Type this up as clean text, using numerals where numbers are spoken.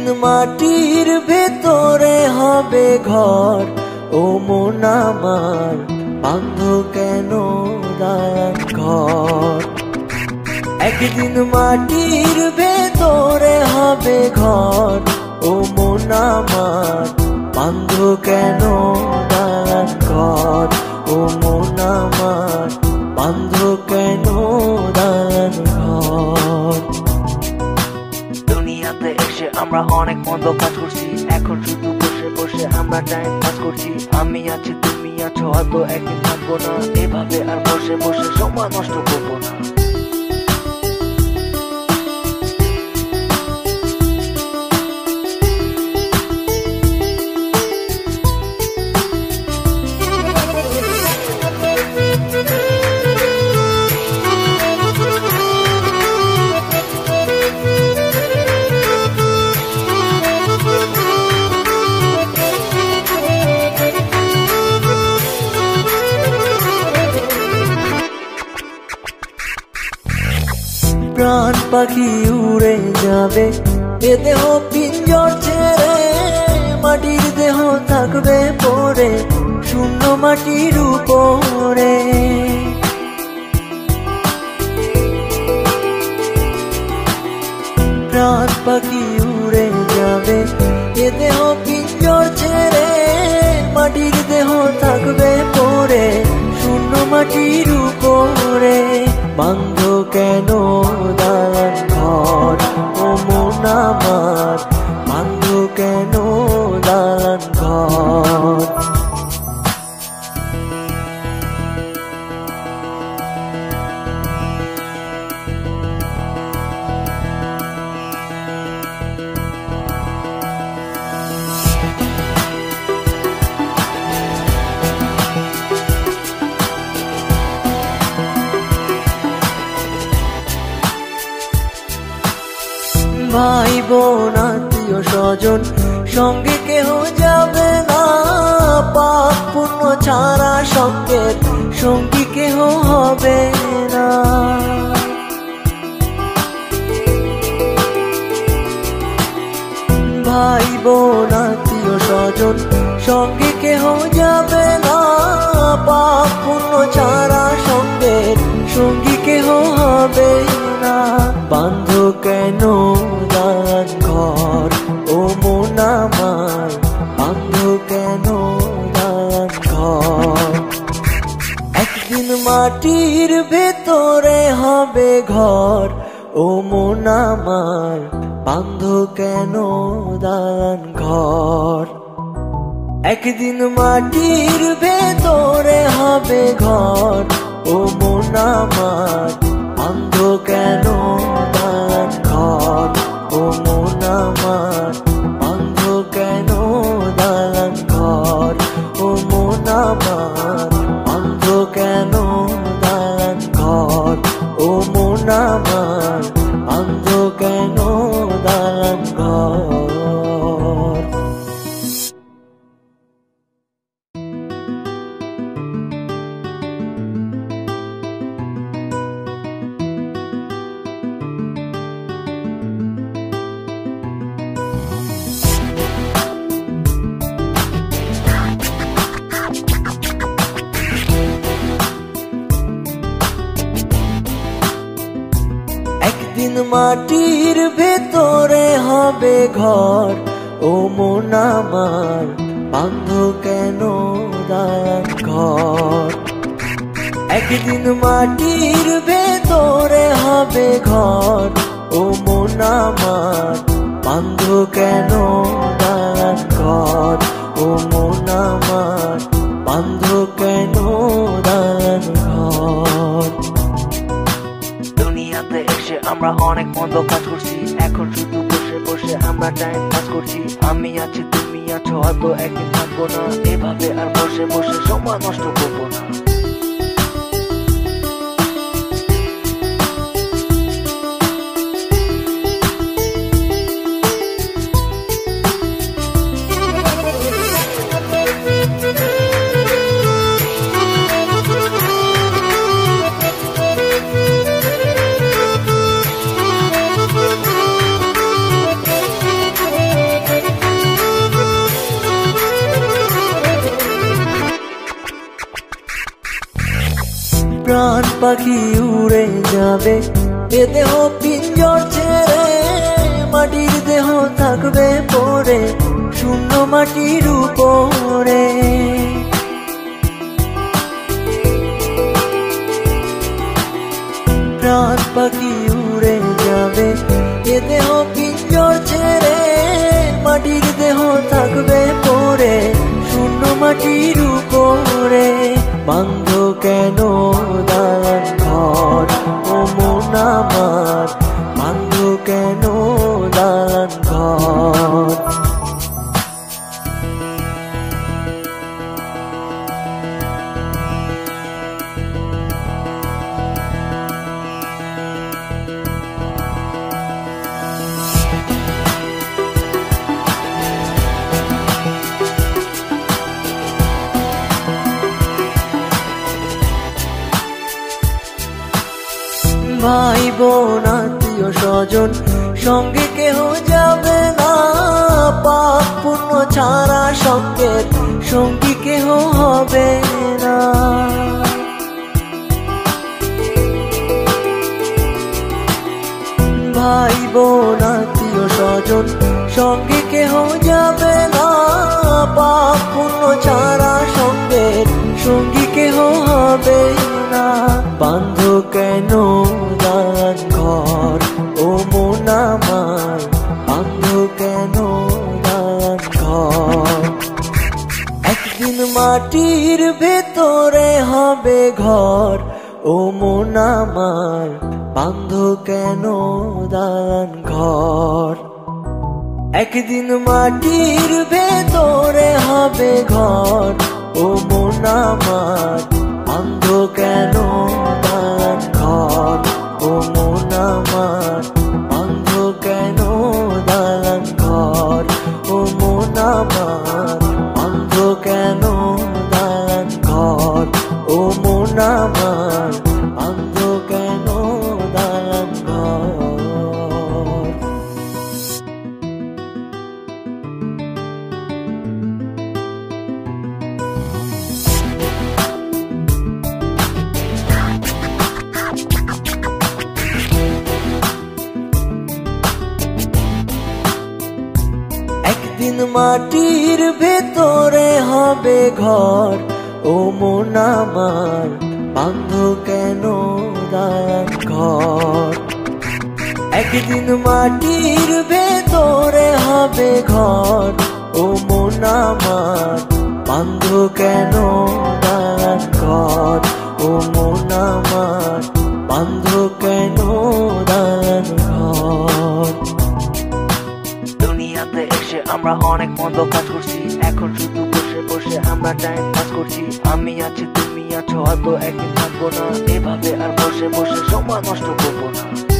একদিন মাটির ভেতরে হবে ঘর, ও মন আমার বাঁধ কেন দালান ঘর। একদিন মাটির ভেতরে হবে ঘর, ও মন আমার বাঁধ কেন দালান ঘর, ও মন আমার বাঁধ কেন দালান ঘর। দুনিয়াতে এসে আমরা অনেক মন্দ কাজ করছি, এখন শুধু বসে বসে আমরা টাইম পাস করছি। আমি আছি তুমি আছো, হয়তো একদিন থাকবো না, এভাবে আর বসে বসে সময় নষ্ট করবো না। প্রাণ পাখি উড়ে যাবে এ দেহ পিঞ্জর ছেড়ে, মাটির দেহ থাকবে পড়ে শূন্য মাটির উপরে। প্রাণ পাখি উড়ে যাবে এ দেহ পিঞ্জর ছেড়ে, মাটির দেহ থাকবে পড়ে শূন্য মাটির উপরে। বাঁধ কেন দালান ঘর, ও মন আমার বাঁধ কেন দালান ঘর। ভাই বোন আত্মীয় স্বজন সঙ্গে কেহ যাবে না, পাপ পুণ্য ছাড়া সঙ্গের সঙ্গী কেহ হবে না। ভাই বোন আত্মীয় স্বজন সঙ্গে কেহ যাবে না, পাপ পুণ্য ছাড়া সঙ্গের সঙ্গী কেহ হবে না। বাঁধ কেন দালান ঘর, ও মন আমার বাঁধ কেন দালান ঘর। একদিন মাটির ভেতরে হবে ঘর, ও মন আমার বাঁধ কেন দালান ঘর। একদিন মাটির ভেতরে হবে ঘর, ও মন আমার বাঁধ কেন দালান ঘর, ও মন আমার বাঁধ কেন দালান ঘর, ও মন আমার বাঁধ কেন দালান ঘর, ও মন আমার বাঁধ কেন দালান ঘর। একদিন মাটির ভেতরে হবে ঘর, ও মন আমার বাঁধ কেন দালান ঘর। একদিন মাটির ভেতরে হবে ঘর, ও মন আমার বাঁধ কেন দালান ঘর, ও মন আমার বাঁধ কেন দালান ঘর। দুনিয়াতে এসে আমরা অনেক মন্দ কাজ করছি, এখন শুধু বসে বসে আমরা টাইম পাস করছি। আমি আছি তুমি আছো, হয়তো একদিন থাকবো না, এভাবে আর বসে বসে সময় নষ্ট করবো না। প্রাণ পাখি উড়ে যাবে এ দেহ পিঞ্জর ছেড়ে, মাটির দেহ থাকবে পড়ে শূন্য মাটির উপরে। প্রাণ পাখি উড়ে যাবে এ দেহ পিঞ্জর ছেড়ে, মাটির দেহ থাকবে পড়ে শূন্য মাটির উপরে। বান্ধ কেন দালান ঘর ও মন আমার, বান্ধ কেন দালান ঘর। ভাই বোন আত্মীয় স্বজন সঙ্গে কেহ যাবে না, পাপ পুণ্য ছাড়া সঙ্গের সঙ্গী কেহ হবে না। ভাই বোন আত্মীয় স্বজন সঙ্গে কেহ যাবে না, পাপ পুণ্য ছাড়া সঙ্গের সঙ্গী কেহ হবে না। বান্ধ কেন দালান ঘর ও মন আমার, বান্ধ কেন দালান ঘর। একদিন মাটির ভেতরে হবে ঘর ও মন আমার, বান্ধ কেন দালান ঘর। একদিন মাটির ভেতরে হবে ঘর ও মন আমার, বান্ধ কেন দালান ঘর ও মন আমার, বান্ধ কেন দালান ঘর ও মন আমার, বান্ধ কেন দালান ঘর ও মন আমার, বান্ধ কেন দালান ঘর। একদিন মাটির ভেতরে হবে ঘর ও মন আমার, বান্ধ কেন দালান ঘর। একদিন মাটির ভেতরে হবে ঘর ও মন আমার, বান্ধ কেন দালান ঘর ও মন আমার, বান্ধ কেন দালান ঘর। দুনিয়াতে এসে আমরা অনেক মন্দ কাজ করছি, এখন শুধু বসে বসে আমরা টাইম পাস করছি। আমি আছি তুমি আছো, হয়তো একদিন থাকবো না, এভাবে আর বসে বসে সময় নষ্ট করবো না।